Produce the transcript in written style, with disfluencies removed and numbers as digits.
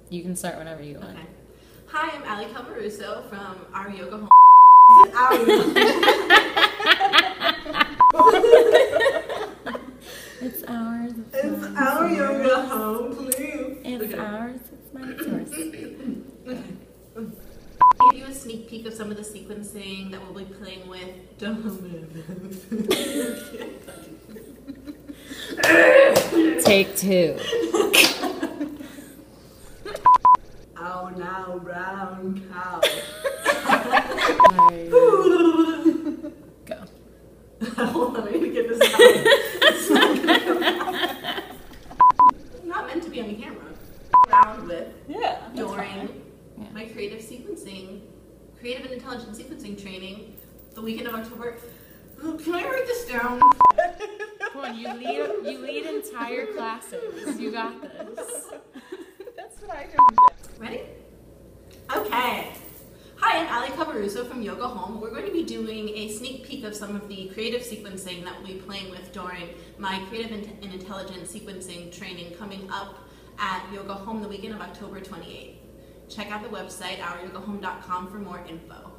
You can start whenever you want. Okay. Hi, I'm Calvaruso from Our Yoga Home. It's ours. It's our yoga home, please. It's ours. It's mine. It's yours. I'll give you a sneak peek of some of the sequencing that we'll be playing with. Take two. Oh, now brown cow. Go. Hold on, I need to get this out. It's not gonna come out. Not meant to be on camera. Around with during my creative and intelligent sequencing training the weekend of October. Oh, can I write this down? Come on, you lead entire classes. You got this. That's what I do. Ready? Okay. Hi, I'm Calvaruso from Yoga Home. We're going to be doing a sneak peek of some of the creative sequencing that we'll be playing with during my creative and intelligent sequencing training coming up at Yoga Home the weekend of October 28th. Check out the website, ouryogahome.com, for more info.